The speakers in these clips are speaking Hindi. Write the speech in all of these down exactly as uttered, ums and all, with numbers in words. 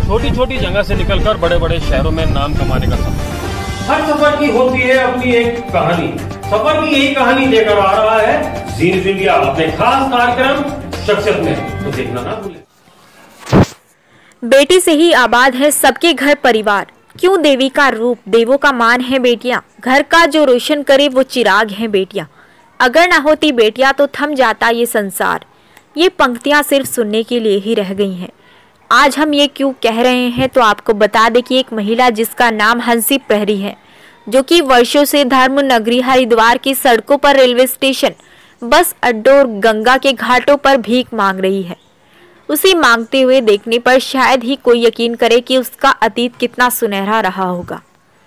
छोटी छोटी जगह से निकलकर बड़े बड़े शहरों में नाम कमाने का सफर। हर सफर की होती है अपनी एक कहानी। सफर की यही कहानी लेकर आ रहा है जीनिस इंडिया अपने खास कार्यक्रम शख्सियत में, तो देखना ना भूलें। बेटी से ही आबाद है सबके घर परिवार, क्यों देवी का रूप देवों का मान है बेटियां, घर का जो रोशन करे वो चिराग है बेटियां, अगर ना होती बेटियां तो थम जाता ये संसार। ये पंक्तियां सिर्फ सुनने के लिए ही रह गई हैं। आज हम ये क्यों कह रहे हैं तो आपको बता दें कि एक महिला जिसका नाम हंसी प्रहरी है, जो कि वर्षों से धर्म नगरी हरिद्वार की सड़कों पर, रेलवे स्टेशन, बस अड्डों और गंगा के घाटों पर भीख मांग रही है। उसे मांगते हुए देखने पर शायद ही कोई यकीन करे कि उसका अतीत कितना सुनहरा रहा होगा।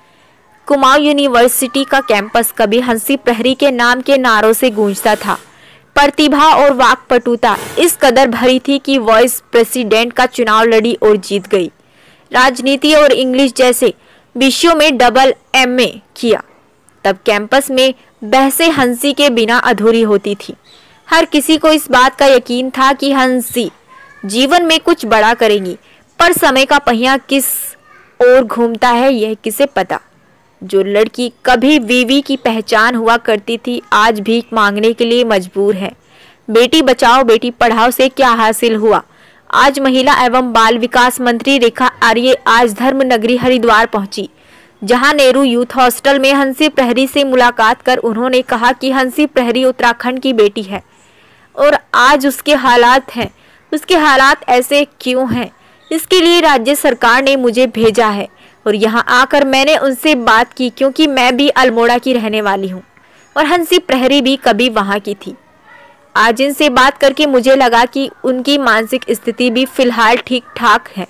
कुमाऊं यूनिवर्सिटी का कैंपस कभी हंसी प्रहरी के नाम के नारों से गूंजता था। प्रतिभा और वाकपटुता इस कदर भरी थी कि वाइस प्रेसिडेंट का चुनाव लड़ी और जीत गई। राजनीति और इंग्लिश जैसे विषयों में डबल एमए किया। तब कैंपस में बहसें हंसी के बिना अधूरी होती थी। हर किसी को इस बात का यकीन था कि हंसी जीवन में कुछ बड़ा करेंगी, पर समय का पहिया किस ओर घूमता है यह किसे पता। जो लड़की कभी बीवी की पहचान हुआ करती थी आज भीख मांगने के लिए मजबूर है। बेटी बचाओ बेटी पढ़ाओ से क्या हासिल हुआ। आज महिला एवं बाल विकास मंत्री रेखा आर्य आज धर्म नगरी हरिद्वार पहुंची, जहां नेहरू यूथ हॉस्टल में हंसी प्रहरी से मुलाकात कर उन्होंने कहा कि हंसी प्रहरी उत्तराखंड की बेटी है और आज उसके हालात हैं। उसके हालात ऐसे क्यों हैं, इसके लिए राज्य सरकार ने मुझे भेजा है और यहाँ आकर मैंने उनसे बात की, क्योंकि मैं भी अल्मोड़ा की रहने वाली हूँ और हंसी प्रहरी भी कभी वहाँ की थी। आज इनसे बात करके मुझे लगा कि उनकी मानसिक स्थिति भी फिलहाल ठीक ठाक है।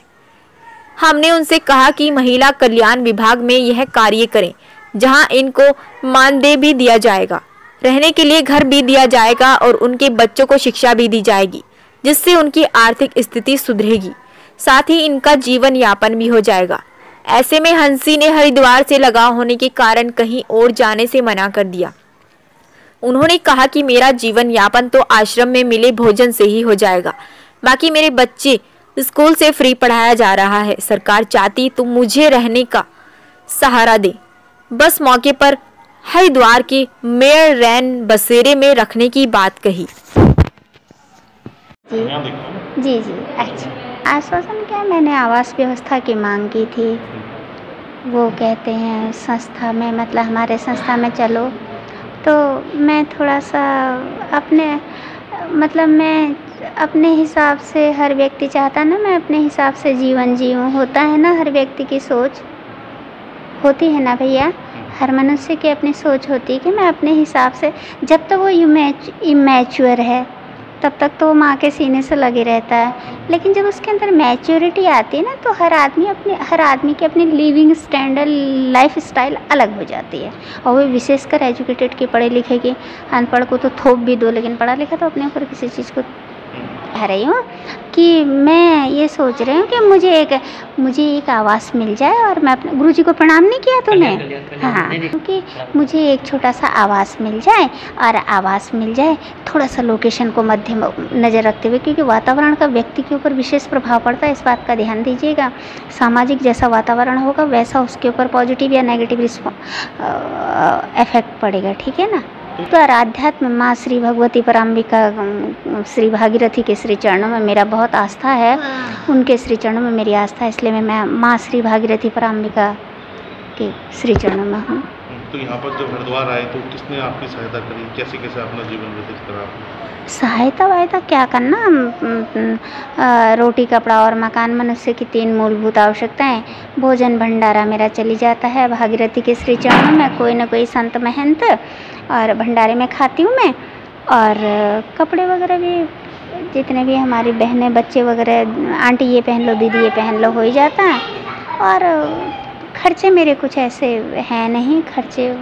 हमने उनसे कहा कि महिला कल्याण विभाग में यह कार्य करें, जहाँ इनको मानदेय भी दिया जाएगा, रहने के लिए घर भी दिया जाएगा और उनके बच्चों को शिक्षा भी दी जाएगी, जिससे उनकी आर्थिक स्थिति सुधरेगी, साथ ही इनका जीवन यापन भी हो जाएगा। ऐसे में हंसी ने हरिद्वार से लगाव होने के कारण कहीं और जाने से मना कर दिया। उन्होंने कहा कि मेरा जीवन यापन तो आश्रम में मिले भोजन से ही हो जाएगा, बाकी मेरे बच्चे स्कूल से फ्री पढ़ाया जा रहा है। सरकार चाहती तो मुझे रहने का सहारा दे। बस मौके पर हरिद्वार के मेयर रैन बसेरे में रखने की बात कही। जी जी जी अच्छा, आश्वासन क्या, मैंने आवास व्यवस्था की मांग की थी। वो कहते हैं संस्था में, मतलब हमारे संस्था में चलो, तो मैं थोड़ा सा अपने मतलब मैं अपने हिसाब से, हर व्यक्ति चाहता ना मैं अपने हिसाब से जीवन जीऊँ, होता है ना हर व्यक्ति की सोच होती है ना भैया, हर मनुष्य की अपनी सोच होती है कि मैं अपने हिसाब से, जब तक वो इमैच्योर है तब तक तो माँ के सीने से लगे रहता है, लेकिन जब उसके अंदर मैच्योरिटी आती है ना तो हर आदमी अपने हर आदमी की अपनी लिविंग स्टैंडर्ड, लाइफ स्टाइल अलग हो जाती है। और वो विशेषकर एजुकेटेड की, पढ़े लिखे की, अनपढ़ को तो थोप भी दो, लेकिन पढ़ा लिखा तो अपने ऊपर किसी चीज़ को कह रही हूँ कि मैं ये सोच रही हूँ कि मुझे एक मुझे एक आवास मिल जाए। और मैं अपने गुरुजी को प्रणाम नहीं किया तूने, हाँ, क्योंकि मुझे एक छोटा सा आवास मिल जाए, और आवास मिल जाए थोड़ा सा लोकेशन को मध्य नज़र रखते हुए, क्योंकि वातावरण का व्यक्ति के ऊपर विशेष प्रभाव पड़ता है, इस बात का ध्यान दीजिएगा। सामाजिक जैसा वातावरण होगा वैसा उसके ऊपर पॉजिटिव या नेगेटिव इफेक्ट पड़ेगा, ठीक है ना। तो आध्यात्म माँ श्री भगवती पराम्बिका, श्री भागीरथी के श्री चरणों में मेरा बहुत आस्था है, उनके श्री चरणों में मेरी आस्था है, इसलिए मैं मैं माँ श्री भागीरथी पराम्बिका के श्री चरणों में हूँ। तो यहाँ पर जब हरिद्वार आए तो किसने आपकी सहायता करी, कैसे कैसे अपना जीवन व्यतीत करा? सहायता वायता क्या करना, रोटी कपड़ा और मकान मनुष्य की तीन मूलभूत आवश्यकताएं, भोजन भंडारा मेरा चली जाता है भागीरथी के श्री चरणों में, कोई ना कोई संत महंत और भंडारे में खाती हूँ मैं, और कपड़े वगैरह भी जितने भी हमारी बहनें बच्चे वगैरह, आंटी ये पहन लो, दीदी ये पहन लो, हो ही जाता है। और खर्चे मेरे कुछ ऐसे हैं नहीं, खर्चे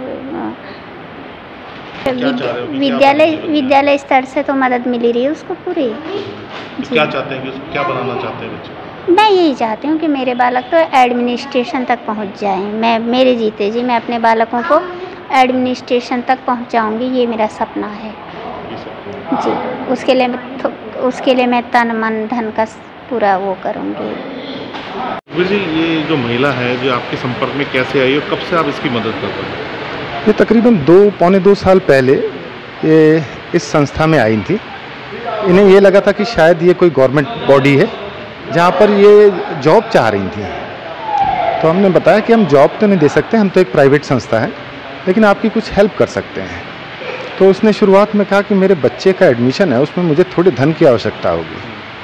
विद्यालय विद्यालय स्तर से तो मदद मिली रही है उसको पूरी। क्या चाहते हैं कि उसको क्या बनाना चाहते हैं बच्चे? मैं यही चाहती हूँ कि मेरे बालक तो एडमिनिस्ट्रेशन तक पहुँच जाएं। मैं मेरे जीते जी मैं अपने बालकों को एडमिनिस्ट्रेशन तक पहुँचाऊँगी, ये मेरा सपना है जी। उसके लिए मैं उसके लिए मैं तन मन धन का पूरा वो करूँगी। सुखबीर जी, ये जो महिला है जो आपके संपर्क में कैसे आई और कब से आप इसकी मदद कर रहे हैं? ये तकरीबन दो पौने दो साल पहले ये इस संस्था में आई थी। इन्हें ये लगा था कि शायद ये कोई गवर्नमेंट बॉडी है जहाँ पर ये जॉब चाह रही थी। तो हमने बताया कि हम जॉब तो नहीं दे सकते, हम तो एक प्राइवेट संस्था है, लेकिन आपकी कुछ हेल्प कर सकते हैं। तो उसने शुरुआत में कहा कि मेरे बच्चे का एडमिशन है, उसमें मुझे थोड़े धन की आवश्यकता होगी।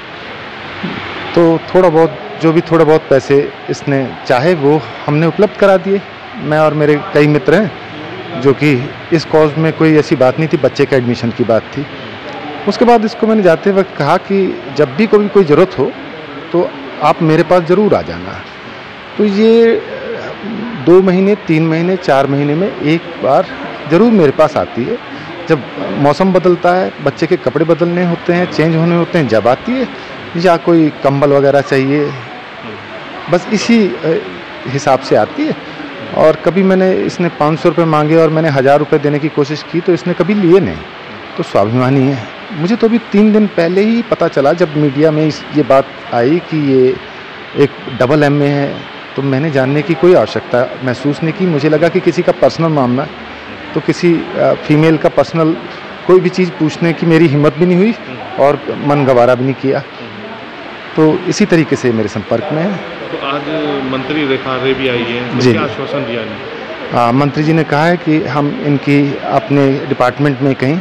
तो थोड़ा बहुत जो भी थोड़ा बहुत पैसे इसने चाहे वो हमने उपलब्ध करा दिए। मैं और मेरे कई मित्र हैं, जो कि इस कॉज में कोई ऐसी बात नहीं थी, बच्चे का एडमिशन की बात थी। उसके बाद इसको मैंने जाते वक्त कहा कि जब भी कभी कोई ज़रूरत हो तो आप मेरे पास ज़रूर आ जाना। तो ये दो महीने तीन महीने चार महीने में एक बार ज़रूर मेरे पास आती है। जब मौसम बदलता है, बच्चे के कपड़े बदलने होते हैं, चेंज होने होते हैं, जब आती है, या कोई कंबल वगैरह चाहिए, बस इसी हिसाब से आती है। और कभी मैंने इसने पाँच सौ रुपये मांगे और मैंने हज़ार रुपये देने की कोशिश की तो इसने कभी लिए नहीं। तो स्वाभिमानी है। मुझे तो अभी तीन दिन पहले ही पता चला जब मीडिया में इस ये बात आई कि ये एक डबल एम ए है, तो मैंने जानने की कोई आवश्यकता महसूस नहीं की। मुझे लगा कि किसी का पर्सनल मामला है, तो किसी फीमेल का पर्सनल कोई भी चीज़ पूछने की मेरी हिम्मत भी नहीं हुई और मन गवारा भी नहीं किया। तो इसी तरीके से मेरे संपर्क में है। तो आज मंत्री रेखा आर्य भी आई है, तो क्या आश्वासन दिया है? मंत्री जी ने कहा है कि हम इनकी अपने डिपार्टमेंट में कहीं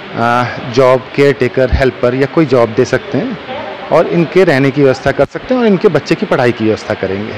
जॉब, केयर टेकर, हेल्पर या कोई जॉब दे सकते हैं और इनके रहने की व्यवस्था कर सकते हैं और इनके बच्चे की पढ़ाई की व्यवस्था करेंगे।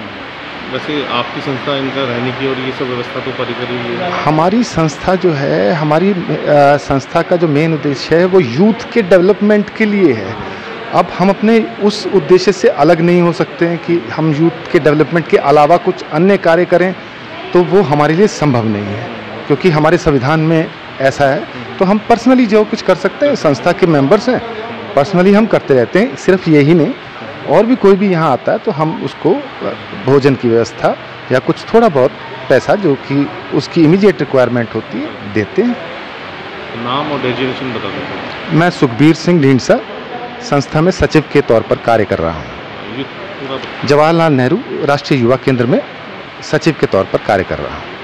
वैसे आपकी संस्था इनका रहने की और ये सब व्यवस्था तो पूरी करी हुई है? हमारी संस्था जो है, हमारी आ, संस्था का जो मेन उद्देश्य है वो यूथ के डेवलपमेंट के लिए है। अब हम अपने उस उद्देश्य से अलग नहीं हो सकते हैं कि हम यूथ के डेवलपमेंट के अलावा कुछ अन्य कार्य करें, तो वो हमारे लिए संभव नहीं है, क्योंकि हमारे संविधान में ऐसा है। तो हम पर्सनली जो कुछ कर सकते हैं, संस्था के मेंबर्स हैं, पर्सनली हम करते रहते हैं। सिर्फ यही नहीं, और भी कोई भी यहाँ आता है तो हम उसको भोजन की व्यवस्था या कुछ थोड़ा बहुत पैसा जो कि उसकी इमीडिएट रिक्वायरमेंट होती है देते हैं। नाम और डेजिग्नेशन बता दें। मैं सुखबीर सिंह ढींढसा संस्था में सचिव के तौर पर कार्य कर रहा हूँ। जवाहरलाल नेहरू राष्ट्रीय युवा केंद्र में सचिव के तौर पर कार्य कर रहा हूँ।